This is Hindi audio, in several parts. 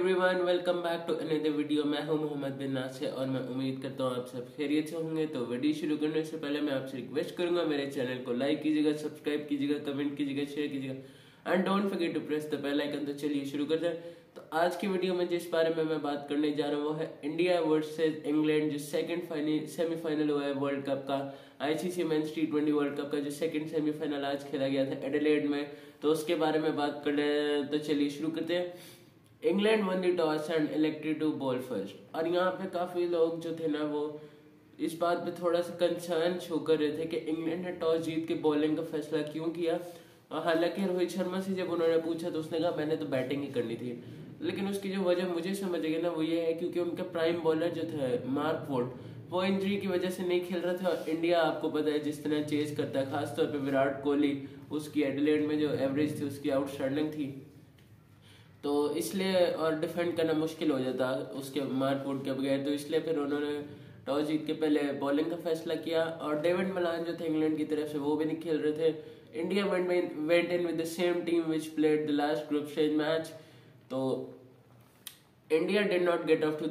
Everyone, welcome back to another video. मैं हूं मोहम्मद बिन नासिर और मैं उम्मीद करता हूं आप सब खैरियत से होंगे। तो वीडियो शुरू करने से पहले मैं आपसे रिक्वेस्ट करूंगा, मेरे चैनल को लाइक कीजिएगा, सब्सक्राइब कीजिएगा, कमेंट कीजिएगा, शेयर कीजिएगा and don't forget to press the bell icon. तो चलिए शुरू करते हैं। तो आज की वीडियो में जिस बारे में मैं बात करने जा रहा हूँ वो है इंडिया वर्सेज इंग्लैंड, जो सेकंड सेमीफाइनल हुआ है वर्ल्ड कप का, आईसीसी मेंस टी20 वर्ल्ड कप का जो सेकंड सेमीफाइनल आज खेला गया था एडिलेड में। तो उसके बारे में बात कर रहे हैं। तो चलिए शुरू करते हैं। England won the toss and elected to bowl first. और यहाँ पे काफी लोग जो थे ना वो इस बात पे थोड़ा सा कंसर्न शो कर रहे थे कि इंग्लैंड ने टॉस जीत के बॉलिंग का फैसला क्यों किया। और हालांकि रोहित शर्मा से जब उन्होंने पूछा तो उसने कहा मैंने तो बैटिंग ही करनी थी, लेकिन उसकी जो वजह मुझे समझ गई ना वो ये है क्योंकि उनका प्राइम बॉलर जो थे मार्क वुड वो इंजरी की वजह से नहीं खेल रहा था। और इंडिया आपको पता है जिस तरह चेज करता है, खासतौर पे विराट कोहली, उसकी एडिलेड में जो एवरेज थी उसकी आउटस्टैंडिंग थी, तो इसलिए और डिफेंड करना मुश्किल हो जाता उसके मार्क वुड के बगैर। तो इसलिए फिर उन्होंने टॉस जीत के पहले बॉलिंग का फैसला किया। और डेविड मलान जो थे इंग्लैंड की तरफ से वो भी नहीं खेल रहे थे। India went in with the same team which played the last group stage match. तो India did not get off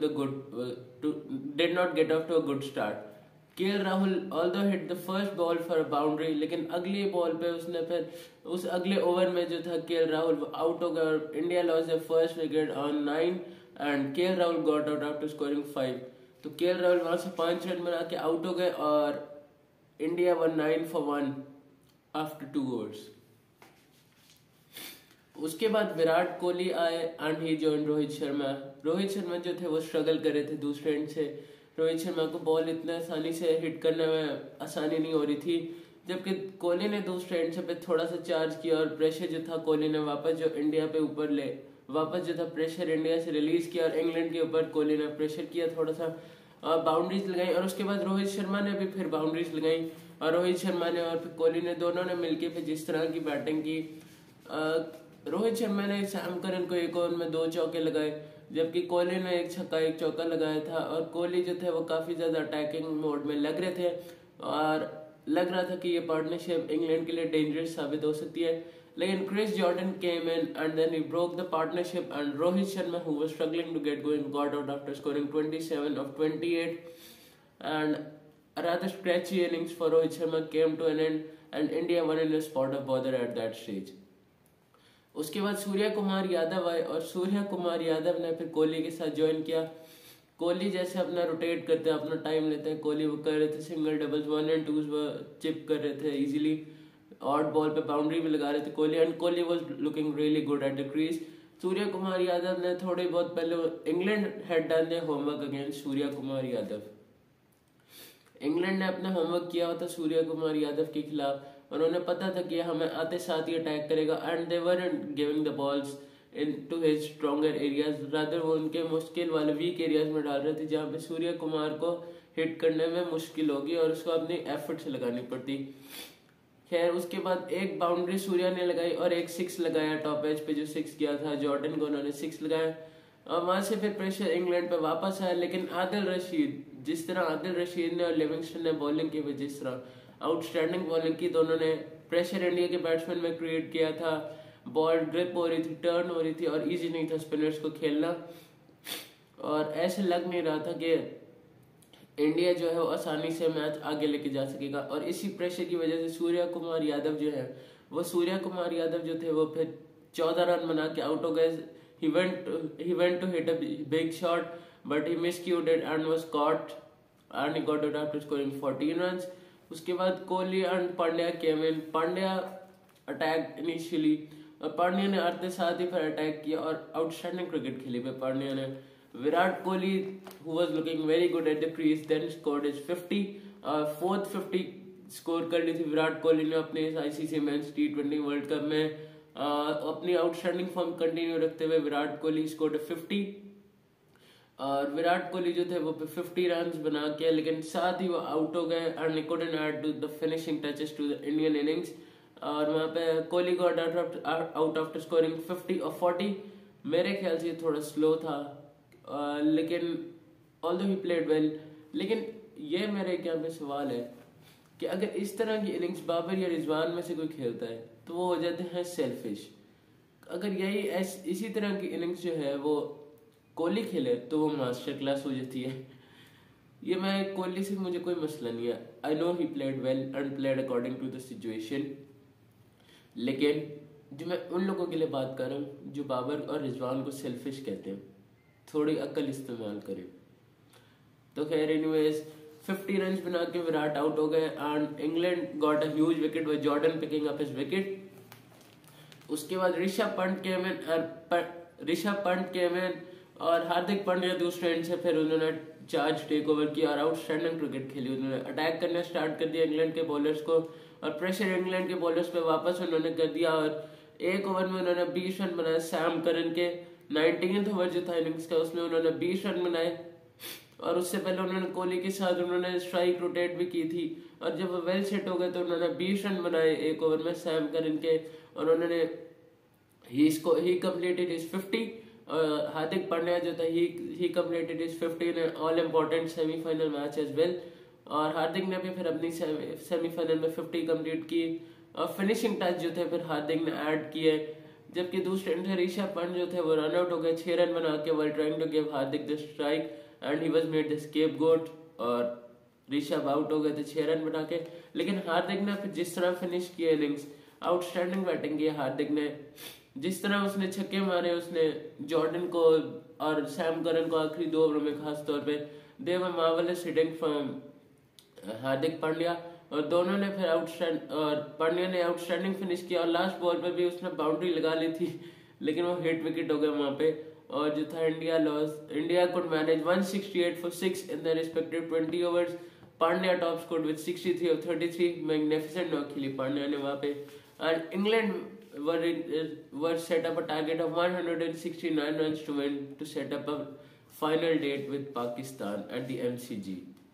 to a good start. K L Rahul although hit the first ball for a boundary, लेकिन अगली बॉल पे उसने फिर उस अगले ओवर में जो था केएल राहुल आउट हो गया और India lost the first wicket on 9 and K L Rahul got out after scoring 5। तो केएल राहुल वहां से 5 रन बना के आउट हो गए और India won 9 for 1 after 2 overs। उसके बाद विराट कोहली आए and he join Rohit Sharma. Rohit Sharma जो थे वो स्ट्रगल कर रहे थे दूसरे एंड से। रोहित शर्मा को बॉल इतना आसानी से हिट करने में आसानी नहीं हो रही थी, जबकि कोहली ने दूसरे एंड से पे थोड़ा सा चार्ज किया और प्रेशर जो था कोहली ने वापस जो इंडिया पे ऊपर ले वापस जो था प्रेशर इंडिया से रिलीज किया और इंग्लैंड के ऊपर कोहली ने प्रेशर किया थोड़ा सा और बाउंड्रीज लगाई। और उसके बाद रोहित शर्मा ने भी फिर बाउंड्रीज लगाई और रोहित शर्मा ने और फिर कोहली ने दोनों ने मिलकर फिर जिस तरह की बैटिंग की। रोहित शर्मा ने सैम करन को एक ओवर में 2 चौके लगाए, जबकि कोहली ने एक छक्का एक चौका लगाया था। और कोहली जो थे वो काफी ज्यादा अटैकिंग मोड में लग रहे थे और लग रहा था कि ये पार्टनरशिप इंग्लैंड के लिए डेंजरस साबित हो सकती है। लेकिन Chris Jordan came in and then he broke the partnership and Rohit Sharma who was struggling to get going got out after scoring 27 of 28 and a rather scratchy innings for Rohit Sharma came to an end and India won in a spot of bother at that stage। उसके बाद सूर्या कुमार यादव आए और सूर्या कुमार यादव ने फिर कोहली के साथ ज्वाइन किया। कोहली जैसे अपना रोटेट करते हैं, अपना टाइम लेते हैं, कोहली वो कर रहे थे सिंगल डबल्स 1 and 2 चिप कर रहे थे इजीली, ऑड बॉल पे बाउंड्री भी लगा रहे थे Kohli and Kohli was looking really good at the crease. Surya Kumar Yadav ने थोड़ी बहुत पहले England had done the homework against Surya Kumar Yadav. England ने अपना होमवर्क किया हुआ था सूर्या कुमार यादव के खिलाफ और उन्हें पता था कि हमें आते साथ ही अटैक करेगा and they weren't giving the balls into his stronger areas, rather वो उनके मुश्किल वाले वीक एरियाज में डाल रहे थे जहाँ पे सूर्या कुमार को हिट करने में मुश्किल होगी और उसको अपनी एफर्ट से लगानी पड़ती। खैर उसके बाद एक बाउंड्री सूर्या ने लगाई और एक 6 लगाया टॉप एज पे, जो 6 गया था जॉर्डन को उन्होंने 6 लगाया और वहां से फिर प्रेशर इंग्लैंड पे वापस आया। लेकिन आदिल रशीद, जिस तरह आदिल रशीद ने और लिविंगस्टन ने बॉलिंग की, जिस तरह आउटस्टैंडिंग बॉलिंग की, दोनों ने प्रेशर इंडिया के बैट्समैन में क्रिएट किया था। बॉल ग्रिप हो रही थी, टर्न हो रही थी और इजी नहीं था स्पिनर्स को खेलना और ऐसे लग नहीं रहा था कि इंडिया जो है वो आसानी से मैच आगे लेके जा सकेगा। और इसी प्रेशर की वजह से सूर्या कुमार यादव जो थे वो फिर 14 रन बना के आउट हो गए। He went to hit a big shot, but he miscued it and was caught, and he got out after scoring 14 runs. उसके बाद Kohli and Pandya came in. Pandya attack initially और पांड्या ने आते साथ ही फिर अटैक किया और आउटस्टैंडिंग क्रिकेट खेली पे पांड्या ने। Virat Kohli who was looking very good at the crease then scored his 50 4th 50 score कर ली थी विराट कोहली ने अपने आईसीसी मेंस टी20 वर्ल्ड कप में। अपनी आउटस्टैंडिंग फॉर्म कंटिन्यू रखते हुए विराट कोहली स्कोर्ड 50 और विराट कोहली जो थे वो 50 रन बना के, लेकिन साथ ही वो आउट हो गए and he couldn't add to the finishing touches to the Indian innings। और वहां पे Kohli got out after scoring 50 और 40। मेरे ख्याल से थोड़ा स्लो था लेकिन although he played well। लेकिन ये मेरे यहाँ पे सवाल है कि अगर इस तरह की इनिंग्स बाबर या रिजवान में से कोई खेलता है तो वो हो जाते हैं सेल्फिश। अगर यही इसी तरह की इनिंग्स जो है वो कोहली खेले तो वो मास्टर क्लास हो जाती है। ये मैं कोहली से मुझे कोई मसला नहीं है, I know he played well and played according to the situation, लेकिन जो मैं उन लोगों के लिए बात कर रहा हूँ जो बाबर और रिजवान को सेल्फिश कहते हैं, थोड़ी अक्ल इस्तेमाल करें। तो खैर एनीवेज 50 रन बना के विराट आउट हो गए and England got a huge wicket with Jordan picking up his wicket. उसके बाद ऋषभ पंत केम इन और हार्दिक पांड्या दूसरे एंड से फिर उन्होंने चार्ज टेक ओवर किया और आउटस्टैंडिंग क्रिकेट खेली। उन्होंने अटैक करना स्टार्ट कर दिया इंग्लैंड के बॉलर्स को और प्रेशर इंग्लैंड के बॉलर्स पे वापस उन्होंने कर दिया और एक ओवर में उन्होंने 20 रन बनाए। सैम करन के 19th ओवर जो था इनिंग्स का उसमें उन्होंने 20 रन बनाए और उससे पहले उन्होंने कोहली के साथ उन्होंने स्ट्राइक रोटेट भी की थी और जब वो वेल सेट हो गए तो उन्होंने 20 रन बनाए एक ओवर में सैम करन के और उन्होंने ही कंप्लीटेड हिज 50 और हार्दिक पांड्या जो था he completed his 50 in all important semifinal match as well. और हार्दिक ने भी फिर अपनी सेमीफाइनल में 50 कंप्लीट की और फिनिशिंग टच जो थे फिर हार्दिक ने ऐड किए। जबकि दूसरे एंड ऋषभ पंत जो थे वो रन आउट हो गए 6 रन बना के while trying to give Hardik the strike and he was made the scapegoat और ऋषभ आउट हो गए थे 6 रन बना के। लेकिन हार्दिक ने फिर जिस तरह फिनिश किया इनिंग्स, आउटस्टैंडिंग बैटिंग की हार्दिक ने, जिस तरह उसने छक्के मारे, उसने जॉर्डन को और सैम करन को आखिरी 2 ओवर में खास तौर पे they were marvellous hitting from Hardik Pandya और दोनों ने फिर पांड्या ने आउटस्टैंडिंग फिनिश किया और लास्ट बॉल पे भी उसने बाउंड्री लगा ली थी लेकिन वो हिट विकेट हो गए वहां पे। और जो था India could manage 168 for 6 in their respective 20 overs। Pandya top scored with 63 of 33। Magnificent knock खेली पांड्या ने वहां पे and England were set up a target of 169 runs to win to set up a final date with Pakistan at the MCG।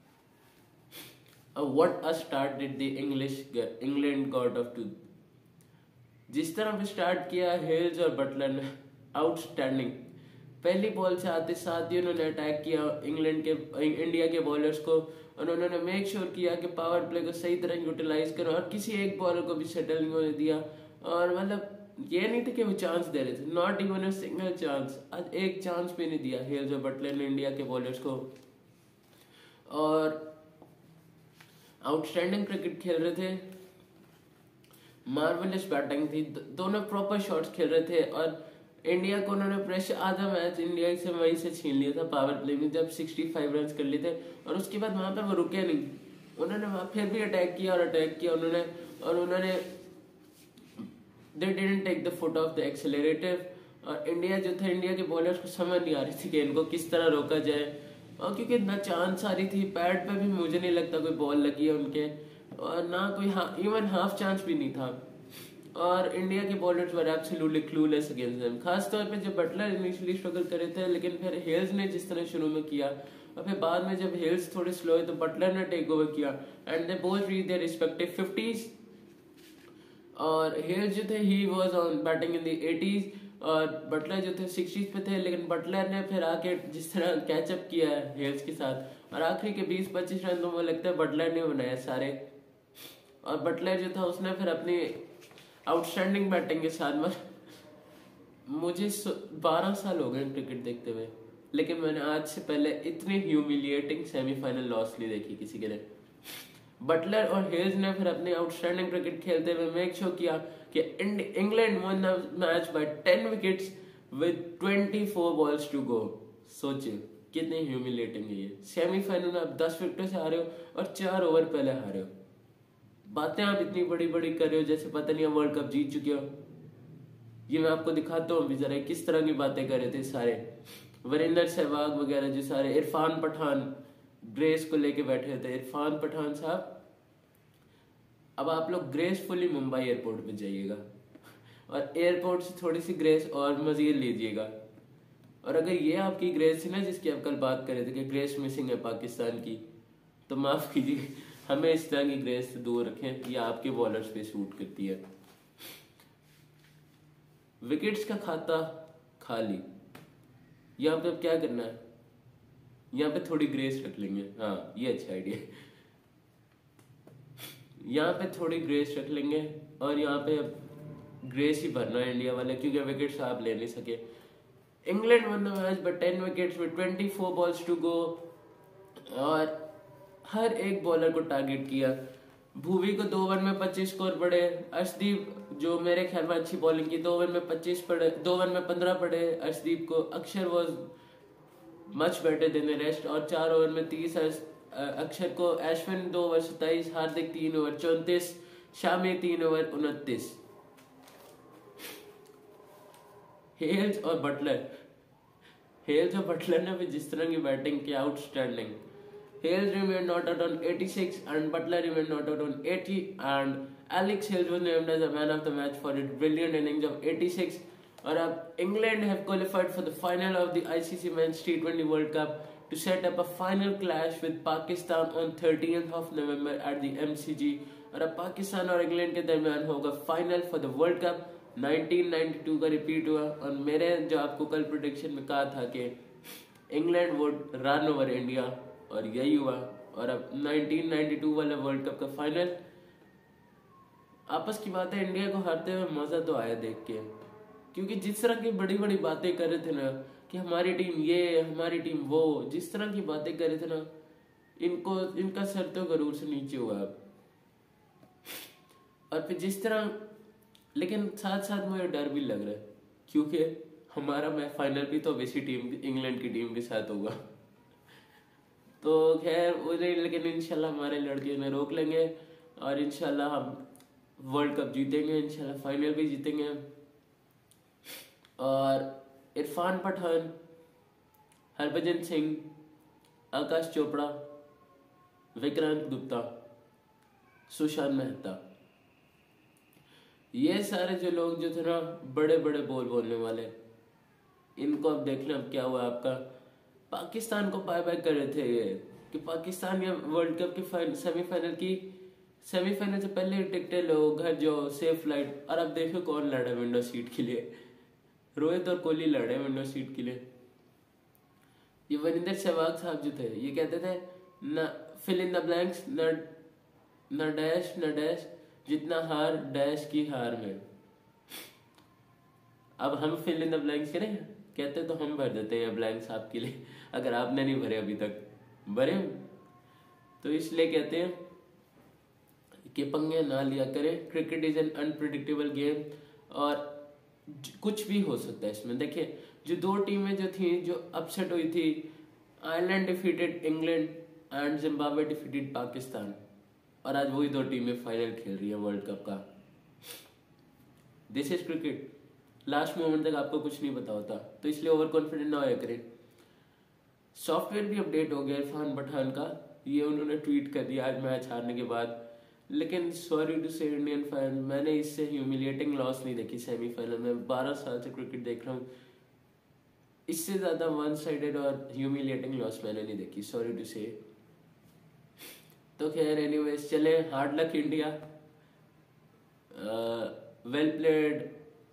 What a start did the England got off to। जिस तरह भी स्टार्ट किया हेल्स और बटलर ने, आउटस्टैंडिंग। पहली बॉल से आते साथ ही उन्होंने अटैक किया इंडिया के बॉलर्स को और उन्होंने मेक श्योर किया कि पावर प्ले को सही तरह यूटिलाइज करो और किसी एक बॉलर को भी सेटल नहीं होने दिया। और मतलब ये नहीं था कि वो चांस दे रहे थे, not even a single chance, आज एक चांस भी नहीं दिया हेल्स और बटलर ने इंडिया के बॉलर्स को। और आउटस्टैंडिंग क्रिकेट खेल रहे थे, मार्वेलस बैटिंग थी, दोनों प्रॉपर शॉट्स खेल रहे थे और इंडिया को उन्होंने प्रेशर आधा मैच इंडिया से वहीं से छीन लिया था पावर प्ले में जब 65 रन कर लिए थे और उसके बाद वहां पे वो रुके नहीं, उन्होंने वहां फिर भी अटैक किया उन्होंने they didn't take the foot off the accelerator. और इंडिया जो था, इंडिया के बॉलर्स को समझ नहीं आ रही थी कि इनको किस तरह रोका जाए और क्योंकि ना चांस आ रही थी, पैड पे भी मुझे नहीं लगता कोई बॉल लगी है उनके और ना कोई इवन हाफ चांस भी नहीं था और इंडिया के bowlers were absolutely clueless against them. खास तौर पे जब बटलर इनिशियली स्ट्रगल करे थे लेकिन फिर हेल्स ने जिस तरह शुरू में किया और फिर बाद में जब हेल्स थोड़े स्लो है तो बटलर ने टेक ओवर किया and they both reach their respective 50s। और हेल्स जो थे he was on batting in the 80s और बटलर जो थे 60s पे थे, लेकिन बटलर ने फिर आके जिस तरह कैचअप किया है हेल्स के साथ और आखिरी के 20-25 रन तो वो लगता है बटलर ने बनाया सारे। और बटलर जो था उसने फिर अपनी आउटस्टैंडिंग बैटिंग के साथ मुझे 12 साल हो गए क्रिकेट देखते हुए लेकिन मैंने आज से पहले इतनी ह्यूमिलिएटिंग सेमीफाइनल लॉस नहीं देखी किसी के लिए। बटलर और हेल्स ने फिर अपने आउटस्टैंडिंग क्रिकेट खेलते हुए मेक श्योर किया कि England won the match by 10 wickets with 24 balls to go. सोचिए कितनी ह्यूमिलिएटिंग है ये, सेमीफाइनल में आप 10 विकेटों से हारे हो और 4 ओवर पहले हारे हो। बातें आप इतनी बड़ी बड़ी कर रहे हो जैसे पता नहीं आप वर्ल्ड कप जीत चुके हो। ये मैं आपको दिखाता हूँ जरा किस तरह की बातें कर रहे थे सारे वीरेंद्र सहवाग वगैरह, जो सारे इरफान पठान ग्रेस को लेके बैठे थे। इरफान पठान साहब, अब आप लोग ग्रेसफुली मुंबई एयरपोर्ट पे जाइएगा और एयरपोर्ट से थोड़ी सी ग्रेस और मजीद लीजिएगा। और अगर ये आपकी ग्रेस है ना जिसकी आप कल बात कर रहे थे कि ग्रेस मिसिंग है पाकिस्तान की, तो माफ कीजिए, हमें इस तरह की ग्रेस से दूर रखें, ये आपके बॉलर्स पे सूट करती है। विकेट्स का खाता खाली, यहाँ पे अब क्या करना है, यहाँ पे थोड़ी ग्रेस रख लेंगे। हाँ ये अच्छा आइडिया, यहाँ पे थोड़ी ग्रेस रख लेंगे और यहाँ पे अब ग्रेस ही भरना है इंडिया वाले, क्योंकि विकेट्स आप ले नहीं सके। England won the match by 10 wickets with 24 balls to go. और हर एक बॉलर को टारगेट किया। भुवी को 2 ओवर में 25 स्कोर पड़े। अर्शदीप जो मेरे ख्याल में अच्छी बॉलिंग की, 2 ओवर में 25 पड़े, 2 ओवर में 15 पड़े अर्शदीप को। Akshar was much better than the rest और 4 ओवर में 30 अक्षर को। Ashwin 2 over 27, Hardik 3 over 34, Shami 3 over 29। Hales और बटलर ने भी जिस तरह की बैटिंग की, outstanding. Hales remained not out on 86 and Butler remained not out on 80, and Alex Hales was named as a man of the match for his brilliant innings of 86. और अब England have qualified for the final of the ICC Men's T20 World Cup to set up a final clash with Pakistan on 13th of November at the MCG. और अब पाकिस्तान और इंग्लैंड के दरमियान होगा final for the world cup. 1992 का रिपीट हुआ। और मेरे जो आपको कल प्रेडिक्शन में कहा था कि England would run over India, और यही हुआ। और अब 1992 वाला वर्ल्ड कप का फाइनल। आपस की बात है, इंडिया को हारते हुए मजा तो आया देख के, क्योंकि जिस तरह की बड़ी बड़ी बातें कर रहे थे ना कि हमारी टीम ये, हमारी टीम वो, जिस तरह की बातें कर रहे थे ना, इनका सर तो गरूर से नीचे हुआ अब। और फिर जिस तरह, लेकिन साथ साथ मुझे डर भी लग रहा है, क्योंकि हमारा मैच फाइनल भी तो वैसी टीम, इंग्लैंड की टीम के साथ होगा। तो खैर उन्हें, लेकिन इंशाल्लाह हमारे लड़के ने रोक लेंगे और इंशाल्लाह हम वर्ल्ड कप जीतेंगे, इंशाल्लाह फाइनल भी जीतेंगे। और इरफान पठान, हरभजन सिंह, आकाश चोपड़ा, विक्रांत गुप्ता, सुशांत मेहता, ये सारे जो लोग जो थे ना बड़े बड़े बॉल बोलने वाले, इनको अब देख लें अब क्या हुआ। आपका पाकिस्तान को बाय बाय कर रहे थे ये, कि पाकिस्तान या वर्ल्ड कप की सेमीफाइनल से पहले टिकटें लो, घर जाओ, सेफ फ्लाइट। और अब देखो कौन लड़ा विंडो सीट के लिए, रोहित और कोहली लड़े विंडो सीट के लिए। ये वरिंदर सहवाग साहब जो थे, ये कहते थे न फिल इन द ब्लैंक्स, न डैश न डैश, जितना हार डैश की हार में। अब हम फिल इन द ब्लैंक्स करें, कहते तो हम भर देते हैं ब्लैंक्स आपके लिए, अगर आपने नहीं भरे अभी तक, भरे। तो इसलिए कहते हैं कि पंगे ना लिया करें, cricket is an unpredictable game और कुछ भी हो सकता है इसमें। देखिए जो 2 टीमें जो थी, जो अपसेट हुई थी, Ireland defeated England and Zimbabwe defeated Pakistan, और आज वही 2 टीमें फाइनल खेल रही है वर्ल्ड कप का। This is cricket. Last moment तक आपको कुछ नहीं पता होता, तो इसलिए ओवर कॉन्फिडेंट ना होया करें। सॉफ्टवेयर भी अपडेट हो गया इरफान पठान का, ये उन्होंने ट्वीट कर दिया आज मैच हारने के बाद। लेकिन sorry to say Indian fan, मैंने इससे ह्यूमिलिएटिंग लॉस नहीं देखी सेमीफाइनल में। 12 साल से क्रिकेट देख रहा हूँ, इससे ज्यादा वन साइडेड और ह्यूमिलिएटिंग लॉस मैंने नहीं देखी, सॉरी टू से। तो खैर एनीवेज, चले, hard luck India, well played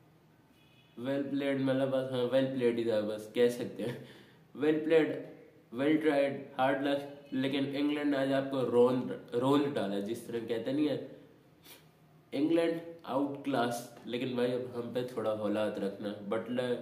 मतलब हाँ वेल प्लेड ही था, बस कह सकते हैं well played, well tried, hard luck. लेकिन इंग्लैंड आज आपको रोल डाला, जिस तरह कहते नहीं है, इंग्लैंड आउट क्लास। लेकिन भाई अब हम पे थोड़ा हौलात रखना। बटलर,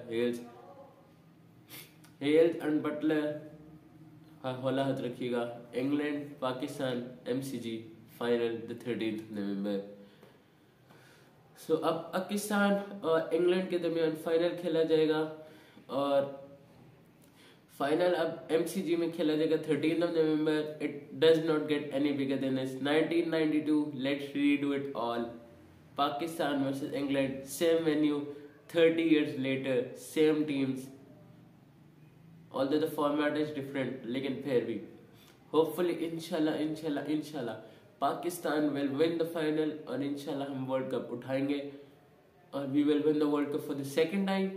हेल्स एंड बटलर हौलात रखिएगा। England Pakistan MCG final the 13th November. So अब पाकिस्तान और इंग्लैंड के दरमियान फाइनल खेला जाएगा, और फाइनल अब MCG में खेला जाएगा 13th of November. It does not get any bigger than this. 1992, let's redo it all. Pakistan versus England, same venue, 30 years later, same teams. Although the format is different, लेकिन फिर भी hopefully इंशाल्लाह Pakistan will win the final, और इंशाल्लाह हम वर्ल्ड कप उठाएंगे, और we will win the world cup for the second time.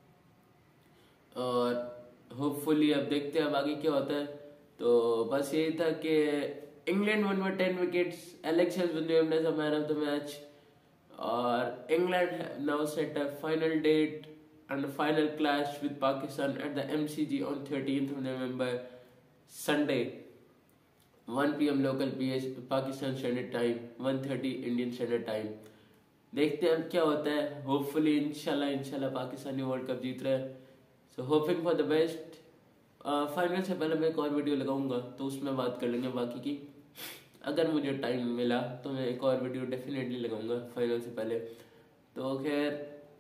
और होपफुली अब देखते हैं अब आगे क्या होता है। तो बस यही था कि England won by 10 wickets, Alex Hales was named as a man of the match, और England now set a final date and final clash with Pakistan at the MCG on 13th of November, Sunday 1 PM local Pakistan standard time, 1:30 Indian standard time. देखते हैं अब क्या होता है। होपफुली इंशाल्लाह पाकिस्तानी वर्ल्ड कप जीत रहा है। So hoping for the best. Final से पहले मैं एक और वीडियो लगाऊंगा तो उसमें बात कर लेंगे बाकी की। अगर मुझे टाइम मिला तो मैं एक और वीडियो डेफिनेटली लगाऊंगा फाइनल से पहले। तो खैर,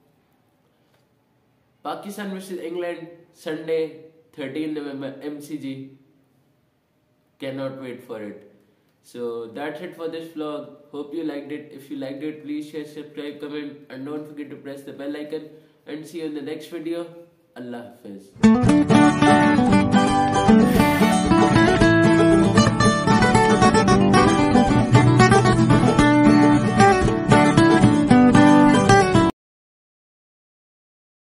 Pakistan versus England Sunday 13 November MCG, cannot wait for it. So that's it for this vlog. Hope you liked it. If you liked it, please share, subscribe, comment, and don't forget to press the bell icon. And see you in the next video. Allah Hafiz.